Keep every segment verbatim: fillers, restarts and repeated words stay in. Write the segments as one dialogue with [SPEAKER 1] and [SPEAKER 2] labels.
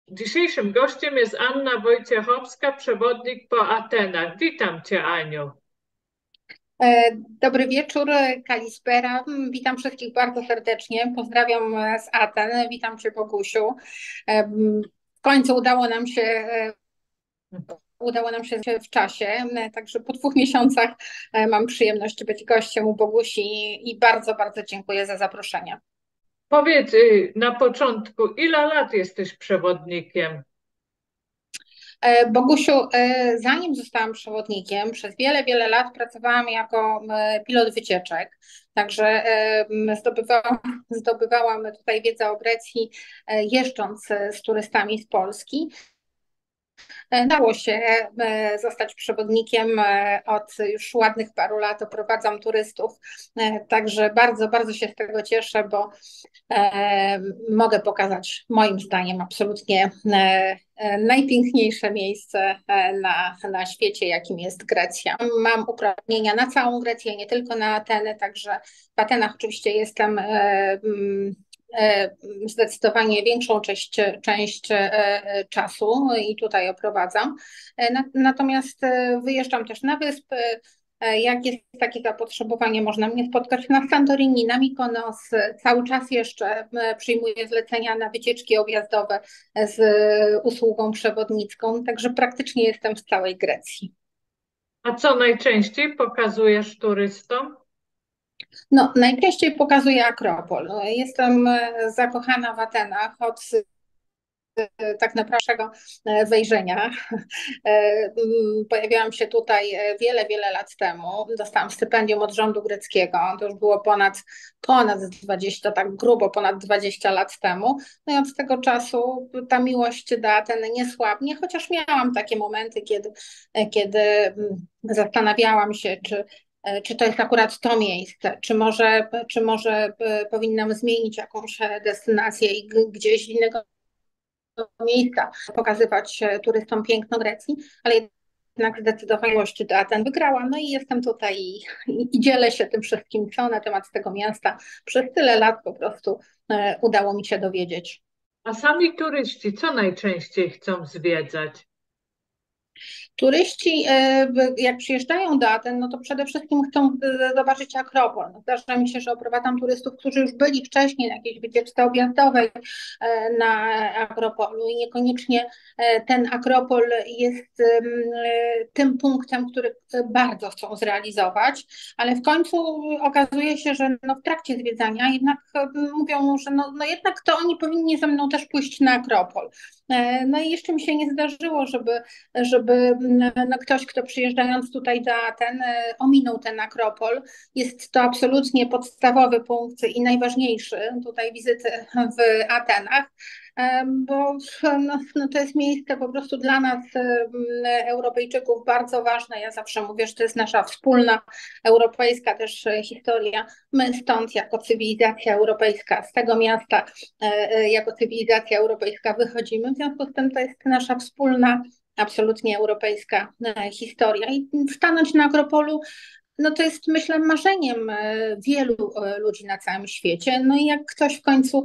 [SPEAKER 1] Dzisiejszym gościem jest Anna Wojciechowska, przewodnik po Atenach. Witam Cię, Aniu.
[SPEAKER 2] E, Dobry wieczór, Kalispera. Witam wszystkich bardzo serdecznie. Pozdrawiam z Aten. Witam Cię, Bogusiu. E, W końcu udało nam się, e, udało nam się w czasie, e, także po dwóch miesiącach e, mam przyjemność być gościem u Bogusi i bardzo, bardzo dziękuję za zaproszenie.
[SPEAKER 1] Powiedz y, na początku, ile lat jesteś przewodnikiem?
[SPEAKER 2] E, Bogusiu, e, zanim zostałam przewodnikiem, przez wiele, wiele lat pracowałam jako e, pilot wycieczek. Także e, zdobywałam, zdobywałam tutaj wiedzę o Grecji, e, jeżdżąc e, z turystami z Polski. E, Dało się e, zostać przewodnikiem e, od już ładnych paru lat. Oprowadzam turystów, e, także bardzo, bardzo się z tego cieszę, bo e, mogę pokazać moim zdaniem absolutnie e, e, najpiękniejsze miejsce e, na, na świecie, jakim jest Grecja. Mam uprawnienia na całą Grecję, nie tylko na Ateny, także w Atenach oczywiście jestem e, mm, e, zdecydowanie większą część, część e, czasu i tutaj oprowadzam. E, na- Natomiast e, wyjeżdżam też na wyspy. E, Jak jest takie zapotrzebowanie, można mnie spotkać na Santorini, na Mykonos. Cały czas jeszcze e, przyjmuję zlecenia na wycieczki objazdowe z e, usługą przewodnicką, także praktycznie jestem w całej Grecji.
[SPEAKER 1] A co najczęściej pokazujesz turystom?
[SPEAKER 2] No, najczęściej pokazuję Akropol. Jestem e, zakochana w Atenach od tak naprawdę e, wejrzenia. E, mm, Pojawiłam się tutaj e, wiele, wiele lat temu. Dostałam stypendium od rządu greckiego. To już było ponad, ponad dwadzieścia, tak grubo ponad dwadzieścia lat temu. No i od tego czasu ta miłość do Aten nie słabnie, chociaż miałam takie momenty, kiedy, e, kiedy mm, zastanawiałam się, czy e, czy to jest akurat to miejsce, czy może, czy może e, powinnam zmienić jakąś e, destynację i g- gdzieś innego miejsca pokazywać e, turystom piękno Grecji, ale jednak zdecydowanie miłość do Aten wygrała. No i jestem tutaj i, i, i dzielę się tym wszystkim, co na temat tego miasta przez tyle lat po prostu e, udało mi się dowiedzieć.
[SPEAKER 1] A sami turyści co najczęściej chcą zwiedzać?
[SPEAKER 2] Turyści, e, jak przyjeżdżają do Aten, no to przede wszystkim chcą e, zobaczyć Akropol. No, zdarza mi się, że oprowadzam turystów, którzy już byli wcześniej na jakiejś wycieczce objazdowej e, na Akropolu i niekoniecznie e, ten Akropol jest em, e, tym punktem, który bardzo chcą zrealizować, ale w końcu okazuje się, że no w trakcie zwiedzania jednak e, mówią, że no, no jednak to oni powinni ze mną też pójść na Akropol. E, No i jeszcze mi się nie zdarzyło, żeby żeby mm, no, ktoś, kto przyjeżdżając tutaj do Aten, e, ominął ten Akropol. Jest to absolutnie podstawowy punkt i najważniejszy tutaj wizyty w Atenach, e, bo no, no to jest miejsce po prostu dla nas, e, mm, Europejczyków, bardzo ważne. Ja zawsze mówię, że to jest nasza wspólna europejska też e, historia. My stąd jako cywilizacja europejska, z tego miasta e, e, jako cywilizacja europejska wychodzimy. W związku z tym to jest nasza wspólna absolutnie europejska e, historia. I stanąć na Akropolu, no to jest myślę marzeniem e, wielu e, ludzi na całym świecie. No i jak ktoś w końcu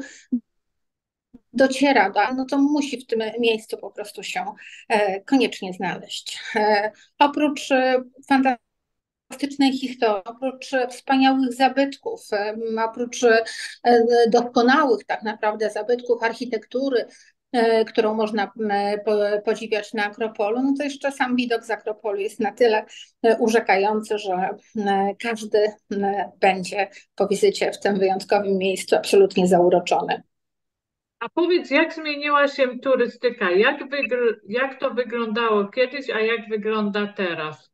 [SPEAKER 2] dociera do, no to musi w tym miejscu po prostu się e, koniecznie znaleźć. E, Oprócz e, fantastycznej historii, oprócz e, wspaniałych zabytków, e, oprócz e, doskonałych tak naprawdę zabytków architektury, e, którą można e, po- podziwiać na Akropolu, no to jeszcze sam widok z Akropolu jest na tyle e, urzekający, że e, każdy e, będzie po wizycie w tym wyjątkowym miejscu absolutnie zauroczony.
[SPEAKER 1] A powiedz, jak zmieniła się turystyka? Jak, wygl- jak to wyglądało kiedyś, a jak wygląda teraz?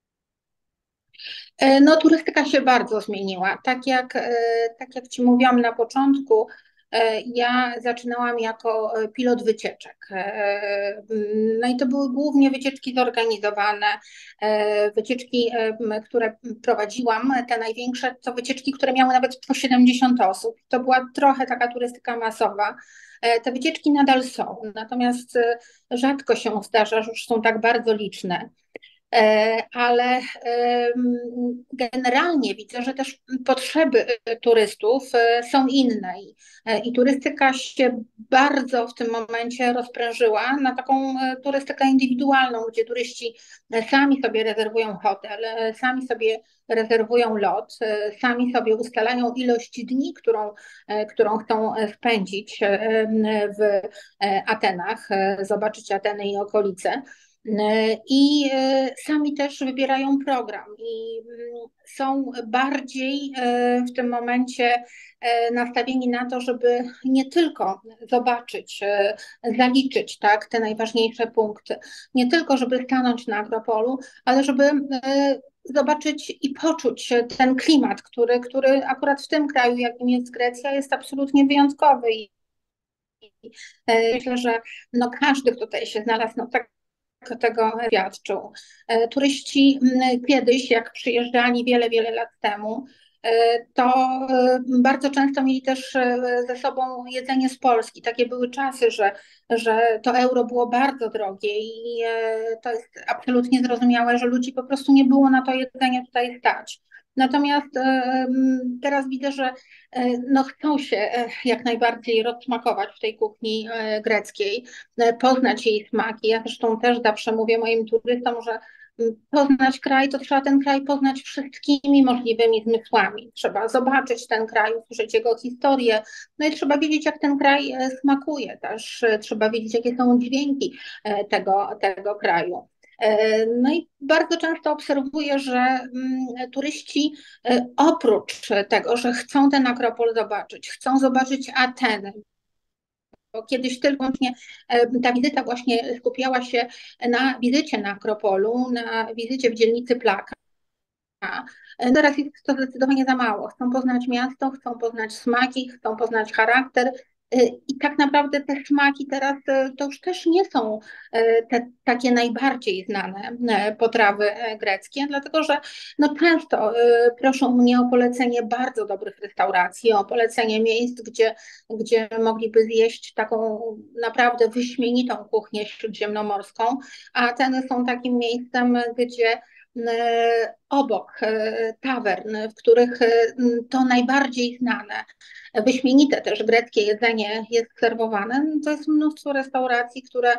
[SPEAKER 2] E, No, turystyka się bardzo zmieniła. Tak jak, e, tak jak Ci mówiłam na początku, e, ja zaczynałam jako e, pilot wycieczek. E, No i to były głównie wycieczki zorganizowane, e, wycieczki, e, m, które prowadziłam, te największe to wycieczki, które miały nawet po siedemdziesiąt osób. To była trochę taka turystyka masowa. E, Te wycieczki nadal są, natomiast e, rzadko się zdarza, że już są tak bardzo liczne. ale generalnie widzę, że też potrzeby turystów są inne i, i turystyka się bardzo w tym momencie rozprężyła na taką turystykę indywidualną, gdzie turyści sami sobie rezerwują hotel, sami sobie rezerwują lot, sami sobie ustalają ilość dni, którą, którą chcą spędzić w Atenach, zobaczyć Ateny i okolice. I sami też wybierają program i są bardziej w tym momencie nastawieni na to, żeby nie tylko zobaczyć, zaliczyć, tak, te najważniejsze punkty, nie tylko żeby stanąć na Akropolu, ale żeby zobaczyć i poczuć ten klimat, który, który akurat w tym kraju, jakim jest Grecja, jest absolutnie wyjątkowy. I myślę, że no każdy, kto tutaj się znalazł, no tak tego świadczył. Turyści kiedyś, jak przyjeżdżali wiele, wiele lat temu, to bardzo często mieli też ze sobą jedzenie z Polski. Takie były czasy, że, że to euro było bardzo drogie i to jest absolutnie zrozumiałe, że ludzi po prostu nie było na to jedzenie tutaj stać. Natomiast teraz widzę, że no chcą się jak najbardziej rozsmakować w tej kuchni greckiej, poznać jej smaki. Ja zresztą też zawsze mówię moim turystom, że poznać kraj, to trzeba ten kraj poznać wszystkimi możliwymi zmysłami. Trzeba zobaczyć ten kraj, usłyszeć jego historię, no i trzeba wiedzieć, jak ten kraj smakuje też. Trzeba wiedzieć, jakie są dźwięki tego, tego kraju. No i bardzo często obserwuję, że mm, turyści oprócz tego, że chcą ten Akropol zobaczyć, chcą zobaczyć Ateny, bo kiedyś tylko ta wizyta właśnie skupiała się na wizycie na Akropolu, na wizycie w dzielnicy Plaka. Teraz jest to zdecydowanie za mało. Chcą poznać miasto, chcą poznać smaki, chcą poznać charakter. I tak naprawdę te smaki teraz to już też nie są te takie najbardziej znane potrawy greckie, dlatego że no często proszą mnie o polecenie bardzo dobrych restauracji, o polecenie miejsc, gdzie, gdzie mogliby zjeść taką naprawdę wyśmienitą kuchnię śródziemnomorską, a Ateny są takim miejscem, gdzie obok tawern, w których to najbardziej znane, wyśmienite też greckie jedzenie jest serwowane, to jest mnóstwo restauracji, które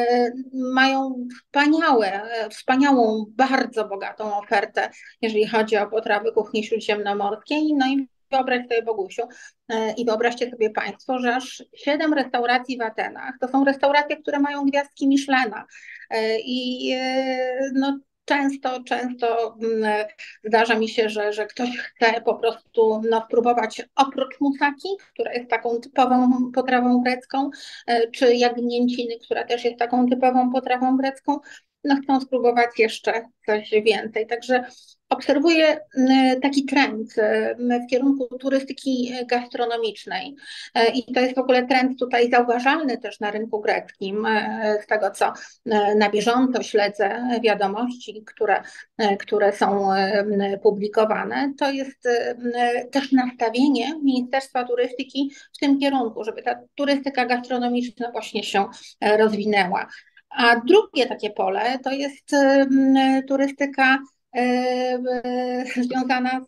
[SPEAKER 2] mają wspaniałe, wspaniałą, bardzo bogatą ofertę, jeżeli chodzi o potrawy kuchni śródziemnomorskiej. No i wyobraź sobie, Bogusiu, i wyobraźcie sobie Państwo, że aż siedem restauracji w Atenach to są restauracje, które mają gwiazdki Michelina. I no, Często, często zdarza mi się, że, że ktoś chce po prostu no, spróbować oprócz musaki, która jest taką typową potrawą grecką, czy jagnięciny, która też jest taką typową potrawą grecką, no chcą spróbować jeszcze coś więcej. Także obserwuję taki trend w kierunku turystyki gastronomicznej i to jest w ogóle trend tutaj zauważalny też na rynku greckim. Z tego, co na bieżąco śledzę wiadomości, które, które są publikowane, to jest też nastawienie Ministerstwa Turystyki w tym kierunku, żeby ta turystyka gastronomiczna właśnie się rozwinęła. A drugie takie pole to jest turystyka związana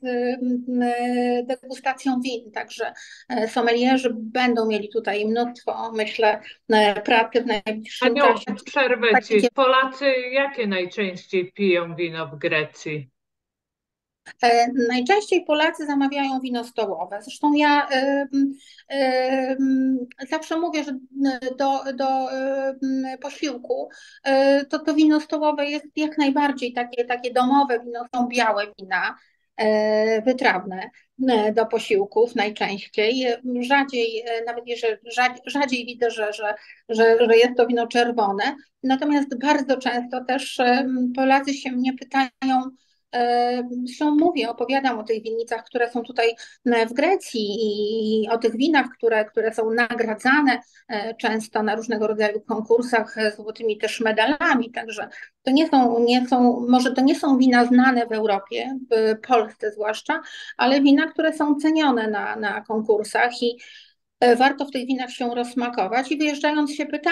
[SPEAKER 2] z degustacją win, także sommelierzy będą mieli tutaj mnóstwo, myślę, pracy w najbliższym
[SPEAKER 1] Aniu,
[SPEAKER 2] czasie.
[SPEAKER 1] przerwę ci. Polacy jakie najczęściej piją wino w Grecji?
[SPEAKER 2] Najczęściej Polacy zamawiają wino stołowe. Zresztą ja y, y, zawsze mówię, że do, do y, posiłku y, to to wino stołowe jest jak najbardziej takie, takie domowe wino, są białe wina y, wytrawne y, do posiłków najczęściej. Rzadziej, y, nawet jeżeli rzadziej, rzadziej widzę, że, że, że, że jest to wino czerwone. Natomiast bardzo często też y, Polacy się mnie pytają, zresztą mówię, opowiadam o tych winnicach, które są tutaj w Grecji i o tych winach, które, które są nagradzane często na różnego rodzaju konkursach złotymi też medalami, także to nie są, nie są, może to nie są wina znane w Europie, w Polsce zwłaszcza, ale wina, które są cenione na, na konkursach i warto w tych winach się rozsmakować i wyjeżdżając się pytają,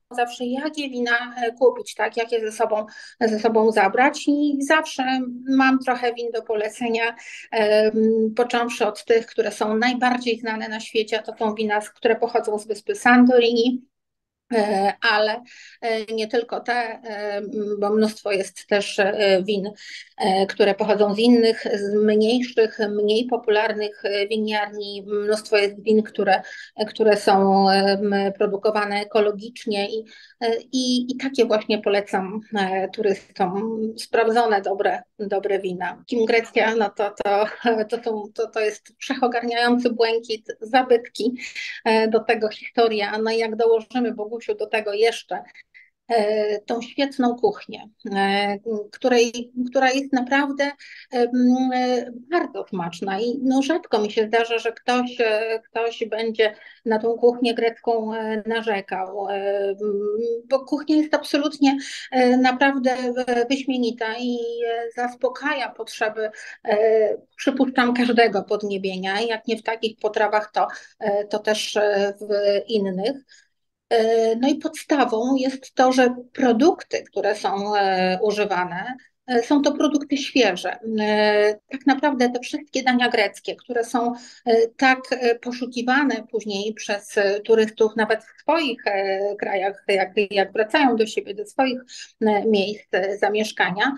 [SPEAKER 2] zawsze, jakie wina kupić, tak, jakie ze sobą, ze sobą zabrać i zawsze mam trochę win do polecenia, począwszy od tych, które są najbardziej znane na świecie, to są wina, które pochodzą z wyspy Santorini, ale nie tylko te, bo mnóstwo jest też win, które pochodzą z innych, z mniejszych, mniej popularnych winiarni. Mnóstwo jest win, które, które są produkowane ekologicznie i, i, i takie właśnie polecam turystom. Sprawdzone, dobre, dobre wina. Kim Grecja, no to, to, to, to, to, to jest wszechogarniający błękit, zabytki, do tego historia, no i jak dołożymy, Bogusiu, do tego jeszcze tą świetną kuchnię, której, która jest naprawdę bardzo smaczna i no rzadko mi się zdarza, że ktoś, ktoś będzie na tą kuchnię grecką narzekał, bo kuchnia jest absolutnie naprawdę wyśmienita i zaspokaja potrzeby, przypuszczam, każdego podniebienia, jak nie w takich potrawach, to, to też w innych. No i podstawą jest to, że produkty, które są używane, są to produkty świeże. Tak naprawdę te wszystkie dania greckie, które są tak poszukiwane później przez turystów, nawet w swoich krajach, jak, jak wracają do siebie, do swoich miejsc zamieszkania,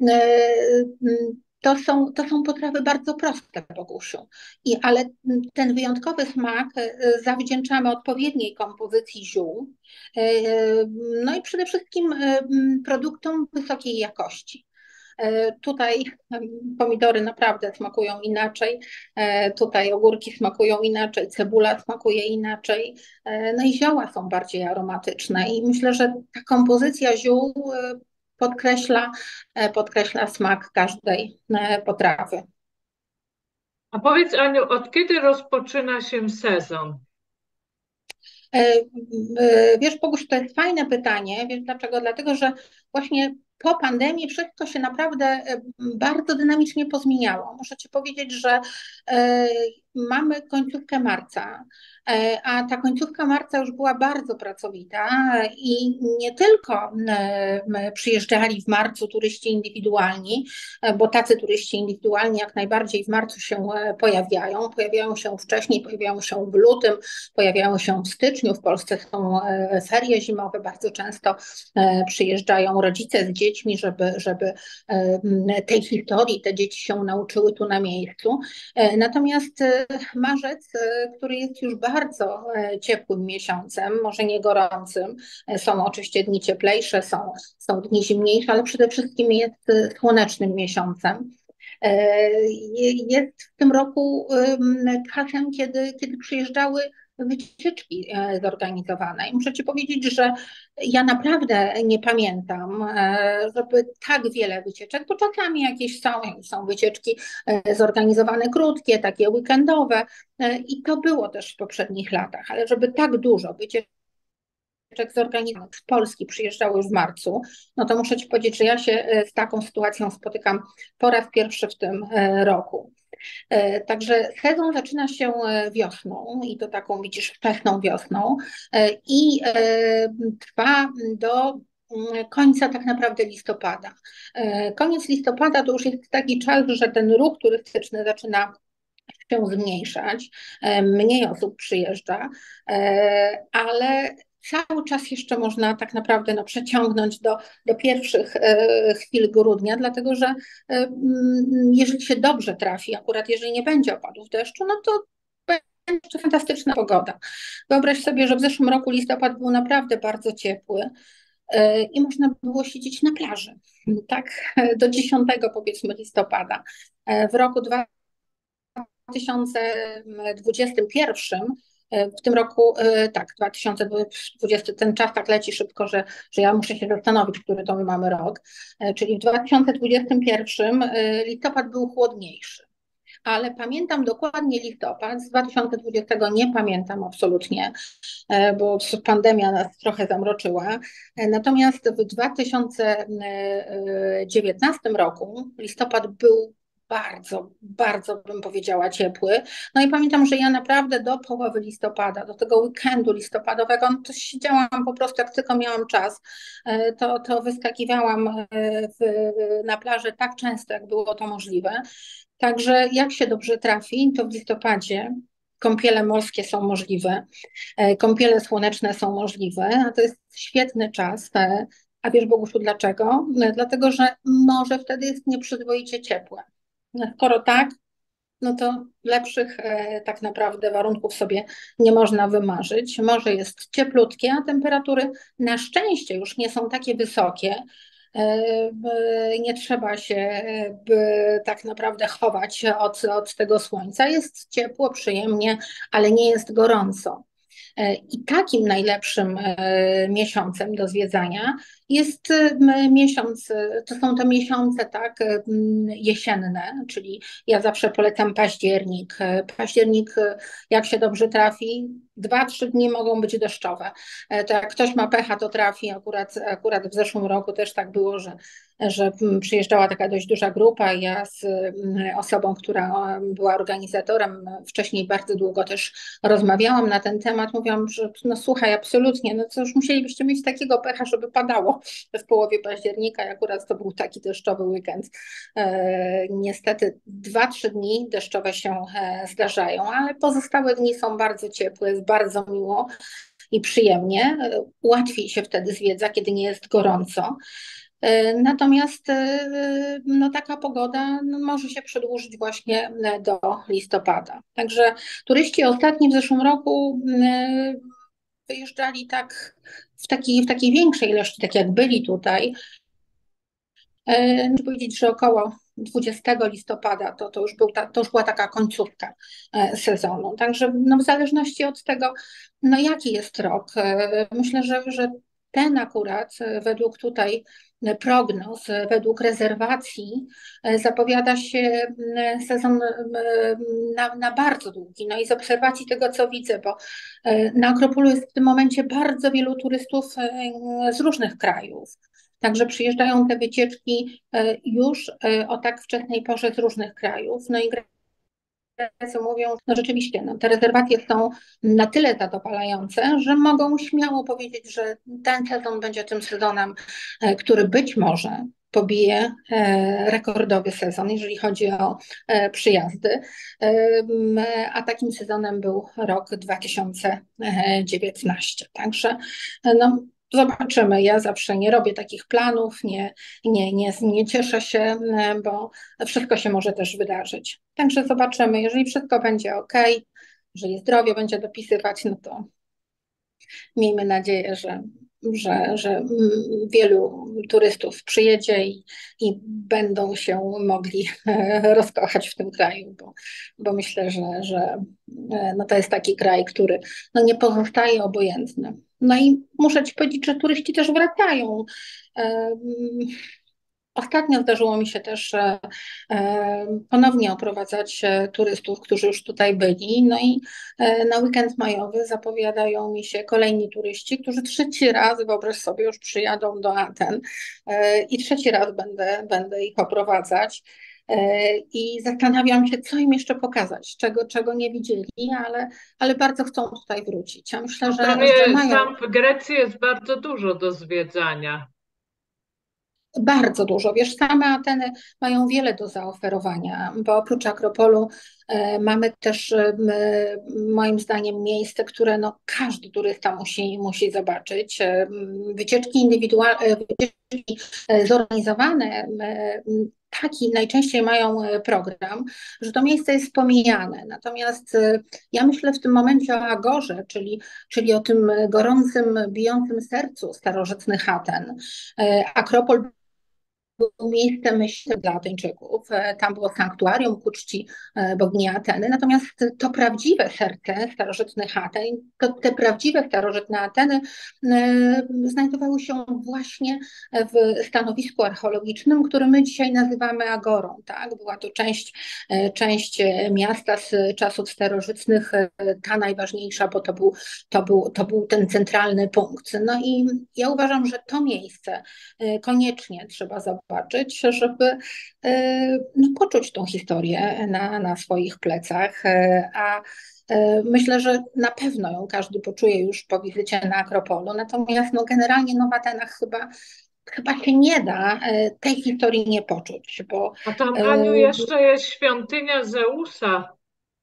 [SPEAKER 2] to są, to są potrawy bardzo proste, Bogusiu. I, ale ten wyjątkowy smak zawdzięczamy odpowiedniej kompozycji ziół, no i przede wszystkim produktom wysokiej jakości. Tutaj pomidory naprawdę smakują inaczej, tutaj ogórki smakują inaczej, cebula smakuje inaczej, no i zioła są bardziej aromatyczne i myślę, że ta kompozycja ziół podkreśla, podkreśla smak każdej potrawy.
[SPEAKER 1] A powiedz, Aniu, od kiedy rozpoczyna się sezon?
[SPEAKER 2] Wiesz, Boguś, to jest fajne pytanie. Wiesz dlaczego? Dlatego, że właśnie po pandemii wszystko się naprawdę bardzo dynamicznie pozmieniało. Muszę Ci powiedzieć, że mamy końcówkę marca, a ta końcówka marca już była bardzo pracowita i nie tylko przyjeżdżali w marcu turyści indywidualni, bo tacy turyści indywidualni jak najbardziej w marcu się pojawiają, pojawiają się wcześniej, pojawiają się w lutym, pojawiają się w styczniu, w Polsce są ferie zimowe, bardzo często przyjeżdżają rodzice z dziećmi, żeby, żeby tej historii te dzieci się nauczyły tu na miejscu. Natomiast marzec, który jest już bardzo ciepłym miesiącem, może nie gorącym, są oczywiście dni cieplejsze, są, są dni zimniejsze, ale przede wszystkim jest słonecznym miesiącem. Jest w tym roku czasem, kiedy, kiedy przyjeżdżały wycieczki zorganizowane. I muszę Ci powiedzieć, że ja naprawdę nie pamiętam, żeby tak wiele wycieczek, bo czasami jakieś są, są wycieczki zorganizowane krótkie, takie weekendowe i to było też w poprzednich latach, ale żeby tak dużo wycieczek zorganizowanych z Polski przyjeżdżały już w marcu, no to muszę Ci powiedzieć, że ja się z taką sytuacją spotykam po raz pierwszy w tym roku. Także sezon zaczyna się wiosną i to taką, widzisz, wczesną wiosną i trwa do końca tak naprawdę listopada. Koniec listopada to już jest taki czas, że ten ruch turystyczny zaczyna się zmniejszać, mniej osób przyjeżdża, ale cały czas jeszcze można tak naprawdę no, przeciągnąć do, do pierwszych e, chwil grudnia, dlatego że e, jeżeli się dobrze trafi, akurat jeżeli nie będzie opadów deszczu, no to będzie fantastyczna pogoda. Wyobraź sobie, że w zeszłym roku listopad był naprawdę bardzo ciepły e, i można było siedzieć na plaży, tak, do dziesiątego powiedzmy listopada. E, w roku dwa tysiące dwudziestym pierwszym w tym roku, tak, dwa tysiące dwudziesty, ten czas tak leci szybko, że, że ja muszę się zastanowić, który to my mamy rok, czyli w dwa tysiące dwudziestym pierwszym listopad był chłodniejszy. Ale pamiętam dokładnie listopad, z dwa tysiące dwudziestego nie pamiętam absolutnie, bo pandemia nas trochę zamroczyła. Natomiast w dwa tysiące dziewiętnastym roku listopad był bardzo, bardzo bym powiedziała ciepły. No i pamiętam, że ja naprawdę do połowy listopada, do tego weekendu listopadowego, no to siedziałam po prostu, jak tylko miałam czas, e, to, to wyskakiwałam e, w, na plażę tak często, jak było to możliwe. Także jak się dobrze trafi, to w listopadzie kąpiele morskie są możliwe, e, kąpiele słoneczne są możliwe, a to jest świetny czas. e, A wiesz, Boguszu, dlaczego? E, Dlatego, że morze wtedy jest nieprzyzwoicie ciepłe. No, skoro tak, no to lepszych e, tak naprawdę warunków sobie nie można wymarzyć. Morze jest cieplutkie, a temperatury na szczęście już nie są takie wysokie. E, b- Nie trzeba się e, b, tak naprawdę chować od, od tego słońca. Jest ciepło, przyjemnie, ale nie jest gorąco. E, I takim najlepszym e, miesiącem do zwiedzania jest e, m- miesiąc, e, to są to miesiące tak e, m, jesienne, czyli ja zawsze polecam październik. E, Październik, e, jak się dobrze trafi, dwa, trzy dni mogą być deszczowe. E, To jak ktoś ma pecha, to trafi. Akurat, akurat w zeszłym roku też tak było, że że mm, przyjeżdżała taka dość duża grupa i ja z mm, osobą, która em, była organizatorem, wcześniej bardzo długo też rozmawiałam na ten temat, mówiłam, że no słuchaj, absolutnie, no to już musielibyście mieć takiego pecha, żeby padało w połowie października i akurat to był taki deszczowy weekend. E, niestety dwa, trzy dni deszczowe się e, zdarzają, ale pozostałe dni są bardzo ciepłe, jest bardzo miło i przyjemnie. E, Łatwiej się wtedy zwiedza, kiedy nie jest gorąco. E, Natomiast e, no, taka pogoda no, może się przedłużyć właśnie e, do listopada. Także turyści ostatni w zeszłym roku e, wyjeżdżali tak w takiej, w takiej większej ilości, tak jak byli tutaj. E, Muszę powiedzieć, że około dwudziestego listopada to, to, już był ta, to już była taka końcówka e, sezonu. Także no, w zależności od tego, no, jaki jest rok, e, myślę, że, że ten akurat e, według tutaj e, prognoz, e, według rezerwacji e, zapowiada się m, sezon m, na, na bardzo długi. No i z obserwacji tego, co widzę, bo e, na Akropolu jest w tym momencie bardzo wielu turystów e, z różnych krajów. Także przyjeżdżają te wycieczki e, już e, o tak wczesnej porze z różnych krajów. No i Grecy mówią, no rzeczywiście, no, te rezerwacje są na tyle zadowalające, że mogą śmiało powiedzieć, że ten sezon będzie tym sezonem, e, który być może pobije e, rekordowy sezon, jeżeli chodzi o e, przyjazdy. E, m, A takim sezonem był rok dwa tysiące dziewiętnasty. Także e, no, zobaczymy. Ja zawsze nie robię takich planów, nie, nie, nie, nie cieszę się, e, bo wszystko się może też wydarzyć. Także zobaczymy. Jeżeli wszystko będzie ok, jeżeli zdrowie będzie dopisywać, no to miejmy nadzieję, że, że, że mm, wielu turystów przyjedzie i, i będą się mogli rozkochać w tym kraju, bo, bo myślę, że, że e, no to jest taki kraj, który no nie pozostaje obojętny. No i muszę Ci powiedzieć, że turyści też wracają. E, Ostatnio zdarzyło mi się też e, e, ponownie oprowadzać e, turystów, którzy już tutaj byli. No i e, na weekend majowy zapowiadają mi się kolejni turyści, którzy trzeci raz, wyobraź sobie, już przyjadą do Aten e, i trzeci raz będę, będę ich oprowadzać. E, I zastanawiam się, co im jeszcze pokazać, czego, czego nie widzieli, ale, ale bardzo chcą tutaj wrócić. Ja myślę,
[SPEAKER 1] No tam,
[SPEAKER 2] że, że
[SPEAKER 1] je,
[SPEAKER 2] mają
[SPEAKER 1] tam w Grecji jest bardzo dużo do zwiedzania.
[SPEAKER 2] bardzo dużo. Wiesz, same Ateny mają wiele do zaoferowania, bo oprócz Akropolu e, mamy też e, m, moim zdaniem miejsce, które no, każdy turysta musi, musi zobaczyć. E, m, Wycieczki indywidualne, wycieczki e, zorganizowane m, taki najczęściej mają e, program, że to miejsce jest pomijane. Natomiast e, ja myślę w tym momencie o Agorze, czyli, czyli o tym gorącym, bijącym sercu starożytnych Aten. E, Akropol było miejsce, myślę, dla Ateńczyków. E, Tam było sanktuarium ku czci e, bogini Ateny. Natomiast to prawdziwe serce starożytnych Aten, to te prawdziwe starożytne Ateny e, znajdowały się właśnie w stanowisku archeologicznym, który my dzisiaj nazywamy Agorą. Tak? Była to część, e, część miasta z czasów starożytnych, e, ta najważniejsza, bo to był, to był, to był ten centralny punkt. No i ja uważam, że to miejsce e, koniecznie trzeba zobaczyć zobaczyć, żeby no, poczuć tą historię na, na swoich plecach, a myślę, że na pewno ją każdy poczuje już po wizycie na Akropolu, natomiast no, generalnie no, w Atenach chyba, chyba się nie da tej historii nie poczuć, bo
[SPEAKER 1] A tam, Aniu, jeszcze jest świątynia Zeusa.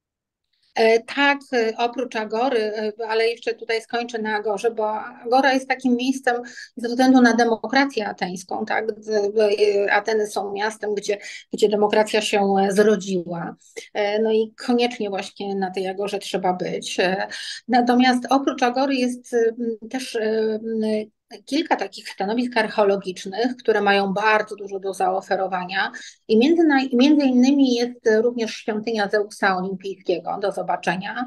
[SPEAKER 2] Tak, oprócz Agory, ale jeszcze tutaj skończę na Agorze, bo Agora jest takim miejscem ze względu na demokrację ateńską, tak? Ateny są miastem, gdzie, gdzie demokracja się zrodziła. No i koniecznie właśnie na tej Agorze trzeba być. Natomiast oprócz Agory jest też kilka takich stanowisk archeologicznych, które mają bardzo dużo do zaoferowania i między, między innymi jest również świątynia Zeusa Olimpijskiego do zobaczenia,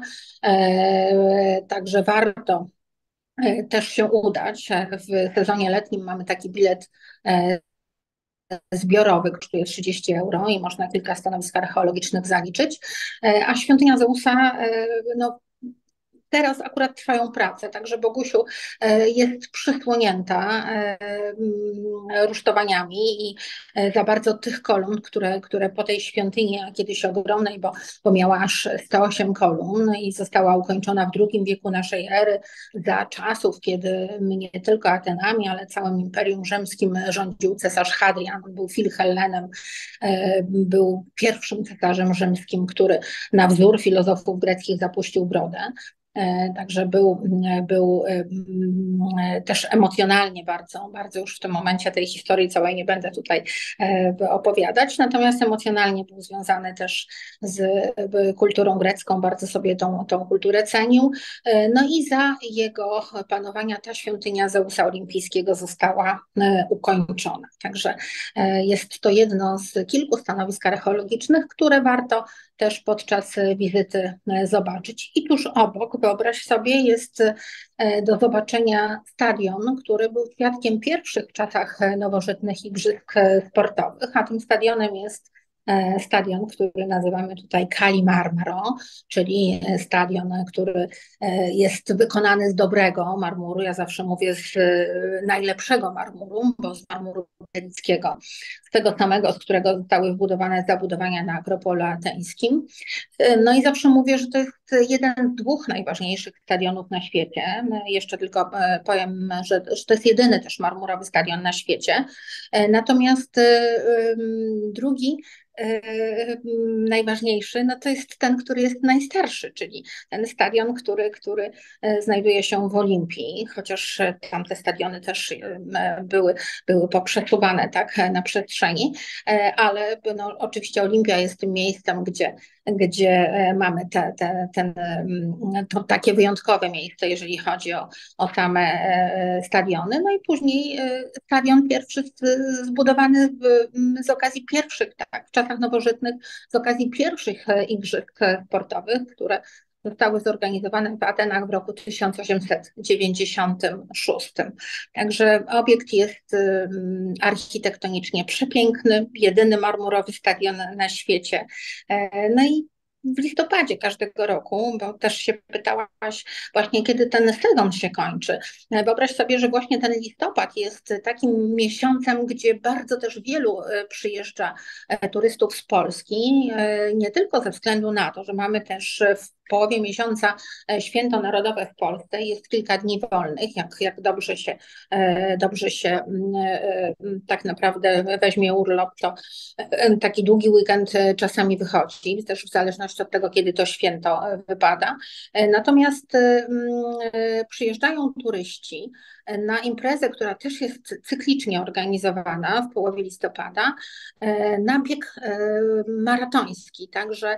[SPEAKER 2] e, także warto też się udać. W sezonie letnim mamy taki bilet e, zbiorowy, kosztuje trzydzieści euro i można kilka stanowisk archeologicznych zaliczyć, e, a świątynia Zeusa e, no, teraz akurat trwają prace, także Bogusiu jest przysłonięta rusztowaniami i za bardzo tych kolumn, które, które po tej świątyni, a kiedyś ogromnej, bo, bo miała aż sto osiem kolumn i została ukończona w drugim wieku naszej ery, za czasów, kiedy nie tylko Atenami, ale całym Imperium Rzymskim rządził cesarz Hadrian, był Filhellenem, był pierwszym cesarzem rzymskim, który na wzór filozofów greckich zapuścił brodę. Także był, był też emocjonalnie bardzo, bardzo już w tym momencie tej historii całej nie będę tutaj opowiadać, natomiast emocjonalnie był związany też z kulturą grecką, bardzo sobie tą, tą kulturę cenił. No i za jego panowania ta świątynia Zeusa Olimpijskiego została ukończona. Także jest to jedno z kilku stanowisk archeologicznych, które warto też podczas wizyty zobaczyć. I tuż obok, wyobraź sobie, jest do zobaczenia stadion, który był świadkiem pierwszych w czasach nowożytnych igrzysk sportowych, a tym stadionem jest stadion, który nazywamy tutaj Kali Marmaro, czyli stadion, który jest wykonany z dobrego marmuru. Ja zawsze mówię z najlepszego marmuru, bo z marmuru greckiego, z tego samego, z którego zostały wybudowane zabudowania na Akropolu Ateńskim. No i zawsze mówię, że to jest jeden z dwóch najważniejszych stadionów na świecie. Jeszcze tylko powiem, że, że to jest jedyny też marmurowy stadion na świecie. Natomiast drugi najważniejszy, no to jest ten, który jest najstarszy, czyli ten stadion, który, który znajduje się w Olimpii, chociaż tamte stadiony też były, były poprzesuwane tak na przestrzeni, ale no, oczywiście Olimpia jest tym miejscem, gdzie, gdzie mamy te, te, ten, to takie wyjątkowe miejsce, jeżeli chodzi o, o same stadiony. No i później stadion pierwszy zbudowany w, z okazji pierwszych, tak, w czasach nowożytnych, z okazji pierwszych igrzysk sportowych, które zostały zorganizowane w Atenach w roku tysiąc osiemset dziewięćdziesiątym szóstym. Także obiekt jest architektonicznie przepiękny, jedyny marmurowy stadion na świecie. No i w listopadzie każdego roku, bo też się pytałaś właśnie, kiedy ten sezon się kończy. Wyobraź sobie, że właśnie ten listopad jest takim miesiącem, gdzie bardzo też wielu przyjeżdża turystów z Polski, nie tylko ze względu na to, że mamy też w połowie miesiąca święto narodowe w Polsce, jest kilka dni wolnych, jak, jak dobrze się, dobrze się tak naprawdę weźmie urlop, to taki długi weekend czasami wychodzi, też w zależności od tego, kiedy to święto wypada. Natomiast przyjeżdżają turyści na imprezę, która też jest cyklicznie organizowana w połowie listopada, na bieg maratoński. Także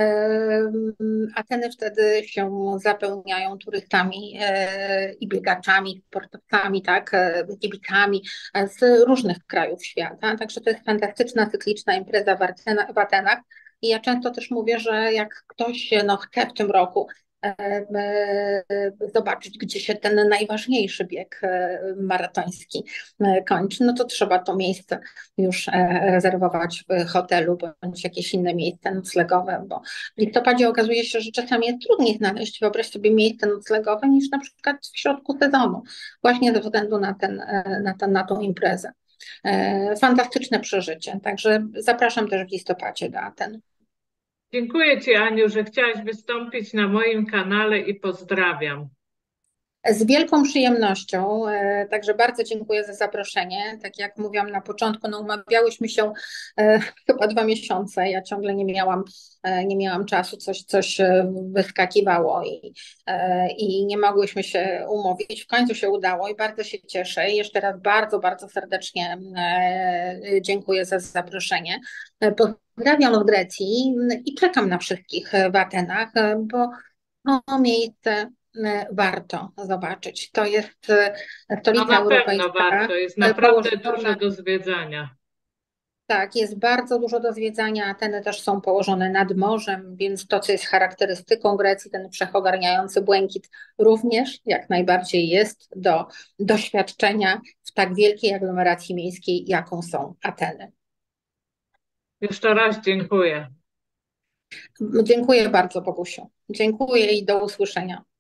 [SPEAKER 2] Ateny wtedy się zapełniają turystami i biegaczami, sportowcami, tak, kibicami z różnych krajów świata. Także to jest fantastyczna, cykliczna impreza w Atenach. W Atenach. I ja często też mówię, że jak ktoś no, chce w tym roku zobaczyć, gdzie się ten najważniejszy bieg maratoński kończy, no to trzeba to miejsce już rezerwować w hotelu bądź jakieś inne miejsce noclegowe, bo w listopadzie okazuje się, że czasami jest trudniej znaleźć, wyobraź sobie, miejsce noclegowe niż na przykład w środku sezonu, właśnie ze względu na, ten, na, ten, na tą imprezę. fantastyczne przeżycie. Także zapraszam też w listopadzie do Aten.
[SPEAKER 1] Dziękuję Ci, Aniu, że chciałaś wystąpić na moim kanale i pozdrawiam.
[SPEAKER 2] Z wielką przyjemnością, e, także bardzo dziękuję za zaproszenie. Tak jak mówiłam na początku, no umawiałyśmy się e, chyba dwa miesiące. Ja ciągle nie miałam, e, nie miałam czasu, coś, coś e, wyskakiwało i, e, i nie mogłyśmy się umówić. W końcu się udało i bardzo się cieszę. I jeszcze raz bardzo, bardzo serdecznie e, dziękuję za zaproszenie. E, Pozdrawiam w Grecji i czekam na wszystkich w Atenach, e, bo to miejsce warto zobaczyć. To jest
[SPEAKER 1] No
[SPEAKER 2] stolica
[SPEAKER 1] na pewno
[SPEAKER 2] europejska,
[SPEAKER 1] warto, jest naprawdę dużo
[SPEAKER 2] położona,
[SPEAKER 1] do zwiedzania.
[SPEAKER 2] tak, jest bardzo dużo do zwiedzania. Ateny też są położone nad morzem, więc to, co jest charakterystyką Grecji, ten wszechogarniający błękit również jak najbardziej jest do doświadczenia w tak wielkiej aglomeracji miejskiej, jaką są Ateny.
[SPEAKER 1] Jeszcze raz dziękuję.
[SPEAKER 2] Dziękuję bardzo, Bogusiu. Dziękuję i do usłyszenia.